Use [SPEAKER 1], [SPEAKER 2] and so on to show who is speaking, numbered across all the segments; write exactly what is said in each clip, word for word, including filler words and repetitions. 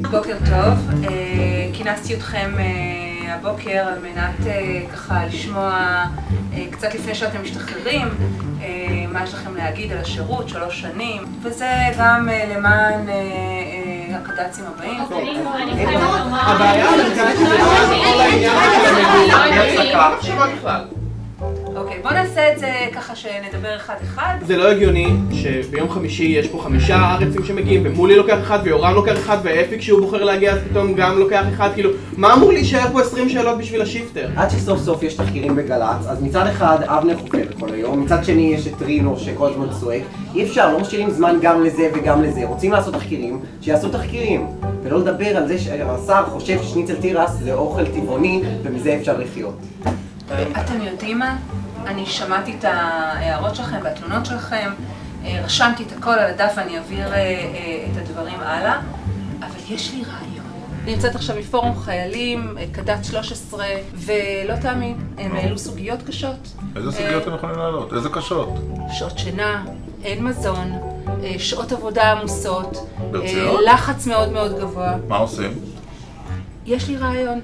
[SPEAKER 1] בוקר טוב, כינסתי אתכם הבוקר על מנת ככה לשמוע קצת לפני שאתם משתחררים מה יש לכם להגיד על השירות, שלוש שנים, וזה גם למען הקד"צים הבאים.
[SPEAKER 2] הבעיה המרכזית זה כל העניין של המדינה.
[SPEAKER 1] אוקיי, בוא נעשה את זה ככה שנדבר אחד אחד.
[SPEAKER 2] זה לא הגיוני שביום חמישי יש פה חמישה ארצים שמגיעים ומולי לוקח אחד ויורם לוקח אחד ואפיק שהוא בוחר להגיע אז פתאום גם לוקח אחד, כאילו מה אמור להישאר פה עשרים שאלות בשביל השיפטר?
[SPEAKER 3] עד שסוף סוף יש תחקירים בגל"צ, אז מצד אחד אבנר חופר כל היום, מצד שני יש את רינו שכל הזמן צועק. אי אפשר, לא משאירים זמן גם לזה וגם לזה. רוצים לעשות תחקירים, שיעשו תחקירים, ולא לדבר על זה שהשר חושב ששניצל תירס זה אוכל טבעוני ומזה אפשר לחיות.
[SPEAKER 1] אתם יודעים מה? אני שמעתי את ההערות שלכם והתלונות שלכם, רשמתי את הכל על הדף ואני אעביר את הדברים הלאה, אבל יש לי רעיון. אני נמצאת עכשיו מפורום חיילים, קד"צ שלוש עשרה, ולא תאמין, הם העלו סוגיות קשות.
[SPEAKER 4] איזה סוגיות הם יכולים לעלות? איזה קשות?
[SPEAKER 1] שעות שינה, אין מזון, שעות עבודה עמוסות,
[SPEAKER 4] ברצינות?
[SPEAKER 1] לחץ מאוד מאוד גבוה.
[SPEAKER 4] מה עושים?
[SPEAKER 1] יש לי רעיון.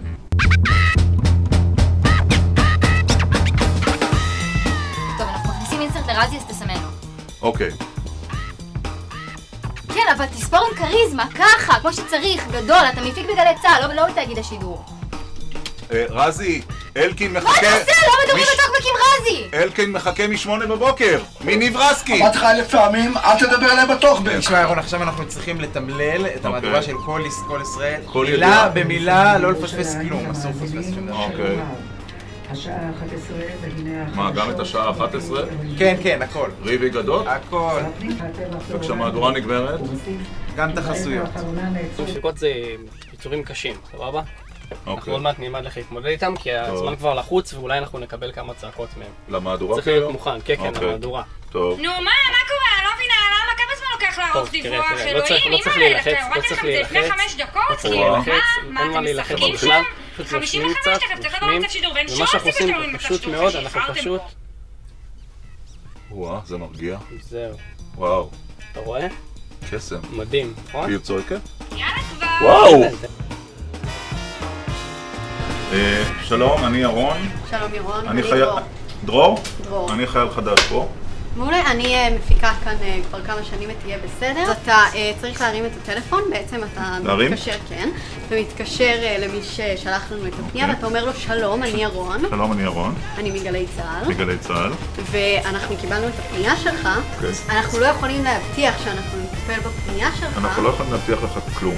[SPEAKER 5] לרזי אז תסמנו.
[SPEAKER 4] אוקיי.
[SPEAKER 5] כן, אבל תספור עם קריזמה, ככה, כמו שצריך, גדול, אתה מפיק בגלי צה"ל, לא בתאגיד השידור.
[SPEAKER 4] רזי, אלקין מחכה...
[SPEAKER 5] מה אתה עושה? לא מדברים בטוקבקים רזי!
[SPEAKER 4] אלקין מחכה משמונה בבוקר, מניב רסקי!
[SPEAKER 6] אמרתי לך אלף פעמים, אל תדבר עליהם בטוקבק!
[SPEAKER 7] תשמע ירון, עכשיו אנחנו צריכים לתמלל את המהדורה של כל ישראל,
[SPEAKER 4] כל
[SPEAKER 7] מילה
[SPEAKER 4] ידיעה.
[SPEAKER 7] במילה, לא לפספס כלום, אסור לפספס שום דבר.
[SPEAKER 4] אוקיי.
[SPEAKER 8] השעה אחת עשרה והנה
[SPEAKER 4] מה, גם את השעה אחת עשרה?
[SPEAKER 7] כן, כן, הכל.
[SPEAKER 4] ריבי גדול?
[SPEAKER 7] הכל.
[SPEAKER 4] וכשהמהדורה נגמרת?
[SPEAKER 7] גם את החסויות.
[SPEAKER 9] מפיקות זה יצורים קשים, סבבה? אנחנו
[SPEAKER 4] אוקיי.
[SPEAKER 9] עוד מעט נלמד לך להתמודד איתם, כי הזמן כבר לחוץ ואולי אנחנו נקבל כמה צעקות מהם.
[SPEAKER 4] למהדורה
[SPEAKER 9] צריך
[SPEAKER 4] כאילו?
[SPEAKER 9] להיות מוכן, כן, כן,
[SPEAKER 4] אוקיי.
[SPEAKER 9] למהדורה.
[SPEAKER 4] טוב.
[SPEAKER 10] נו מה, מה קורה? אני לא מבינה, למה כמה זמן לוקח לערוך דיווח?
[SPEAKER 9] תראה, תראה, לא צריך-
[SPEAKER 10] אלוהים,
[SPEAKER 9] לא צריך
[SPEAKER 10] אימא,
[SPEAKER 9] להילחץ, לא
[SPEAKER 10] הורדתי
[SPEAKER 9] צריך
[SPEAKER 10] לכם את זה לפני
[SPEAKER 9] להילחץ.
[SPEAKER 10] חמש דקות?
[SPEAKER 9] לא צריך
[SPEAKER 10] כאילו,
[SPEAKER 9] להילחץ,
[SPEAKER 10] מה,
[SPEAKER 9] אין
[SPEAKER 10] מה,
[SPEAKER 9] מה
[SPEAKER 10] אתם
[SPEAKER 9] להילחץ
[SPEAKER 10] משחקים
[SPEAKER 9] בכלל.
[SPEAKER 10] שם?
[SPEAKER 9] פשוט
[SPEAKER 10] חמישים
[SPEAKER 9] יושבים
[SPEAKER 10] וחמש
[SPEAKER 9] קצת,
[SPEAKER 10] תכף, צריך
[SPEAKER 9] יושבים,
[SPEAKER 10] לערוך את השידור, ואין
[SPEAKER 9] ומה
[SPEAKER 10] שום
[SPEAKER 9] שאנחנו
[SPEAKER 10] סיבה
[SPEAKER 9] עושים
[SPEAKER 10] שאתם לא
[SPEAKER 9] פשוט
[SPEAKER 10] תשתו
[SPEAKER 9] מאוד,
[SPEAKER 10] אחרי
[SPEAKER 9] אנחנו
[SPEAKER 10] שהשחררתם
[SPEAKER 9] פשוט...
[SPEAKER 4] וואה, זה מרגיע.
[SPEAKER 9] זהו.
[SPEAKER 4] וואו.
[SPEAKER 9] אתה רואה?
[SPEAKER 4] קסם.
[SPEAKER 9] מדהים, נכון?
[SPEAKER 4] היא צועקת?
[SPEAKER 10] יאללה כבר!
[SPEAKER 4] וואו! אה, שלום, אני ירון.
[SPEAKER 5] שלום ירון,
[SPEAKER 4] אני חייל... דרור?
[SPEAKER 5] דרור.
[SPEAKER 4] אני חייל חדש פה.
[SPEAKER 5] מעולה, אני מפיקה כאן כבר כמה שנים ותהיה בסדר. אז אתה צריך להרים את הטלפון, בעצם אתה
[SPEAKER 4] להרים?
[SPEAKER 5] מתקשר, כן. אתה מתקשר למי ששלח לנו את הפנייה ואתה אומר לו שלום, אני ירון.
[SPEAKER 4] שלום, אני ירון.
[SPEAKER 5] אני מגלי צה"ל.
[SPEAKER 4] מגלי צה"ל.
[SPEAKER 5] ואנחנו קיבלנו את הפנייה שלך.
[SPEAKER 4] אוקיי.
[SPEAKER 5] אנחנו לא יכולים להבטיח שאנחנו נטפל בפנייה שלך.
[SPEAKER 4] אנחנו לא יכולים להבטיח לך כלום.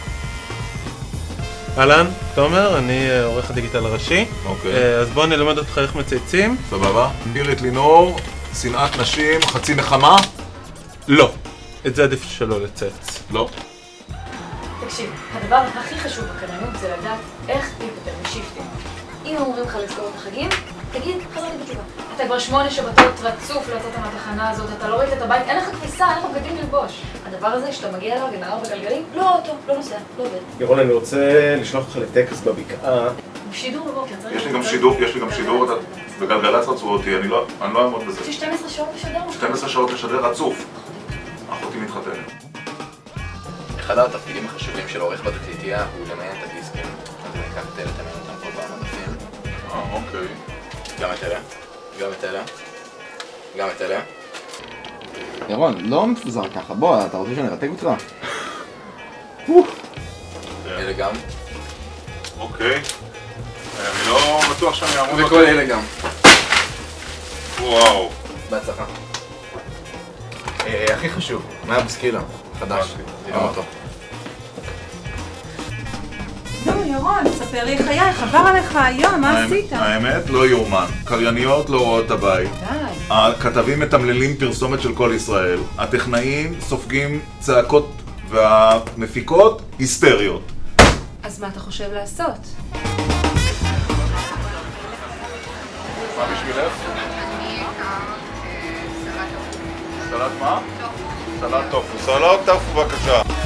[SPEAKER 11] אהלן, תומר, אני עורך הדיגיטל הראשי.
[SPEAKER 4] אוקיי.
[SPEAKER 11] אז בוא נלמד אותך איך מצייצים.
[SPEAKER 4] סבבה. אירית לינור, שנאת נשים, חצי נחמה?
[SPEAKER 11] לא. את זה עדיף שלא לצייץ.
[SPEAKER 4] לא.
[SPEAKER 12] תקשיב, הדבר הכי חשוב בקריינות זה לדעת איך להיפטר משיפטים. אם אומרים לך לזכור את החגים, תגיד, חזרתי בתשובה. אתה כבר שמונה שבתות רצוף לא יצאת מהתחנה הזאת, אתה לא ראית את הבית, אין לך כביסה, אין לך בגדים ללבוש. הדבר הזה שאתה מגיע אליו עם הארבע גלגלים, לא אוטו, לא נוסע, לא עובד.
[SPEAKER 11] ירון, אני רוצה לשלוח אותך לטקס בבקעה.
[SPEAKER 12] שידור בבוקר, צריך...
[SPEAKER 4] יש לי גם שידור, יש לי גם שידור, בגלגלצ רצו אותי, אני לא אעמוד בזה.
[SPEAKER 12] יש לי שתים עשרה שעות לשדר.
[SPEAKER 4] שתים עשרה שעות לשדר רצוף. אחותי מתחתנת.
[SPEAKER 13] אחד התפקידים החשובים של עורך בתקליטייה הוא למיין את הדיסקים. אז אני אקח את אלה, תמיין אותם כל פעם מדפים.
[SPEAKER 4] אה, אוקיי.
[SPEAKER 13] גם את אלה, גם את אלה, גם את אלה.
[SPEAKER 14] ירון, לא מפוזר ככה, בוא, אתה רוצה שאני ארתק אותך?
[SPEAKER 13] אלה גם.
[SPEAKER 4] אוקיי. אני לא בטוח שאני אעמוד...
[SPEAKER 13] וכל אלה גם.
[SPEAKER 4] וואו.
[SPEAKER 13] בהצלחה. הכי חשוב, מה היה בסקילה? חדש. תראה אותו.
[SPEAKER 1] נו ירון, ספר לי חייך, עבר עליך היום, מה עשית?
[SPEAKER 4] האמת, לא יאומן. קרייניות לא רואות את הבית.
[SPEAKER 1] די.
[SPEAKER 4] הכתבים מתמללים פרסומת של כל ישראל. הטכנאים סופגים צעקות והמפיקות היסטריות.
[SPEAKER 1] אז מה אתה חושב לעשות?
[SPEAKER 4] מה בשבילך? סלט מה? סלט טופו. סלט טופו בבקשה.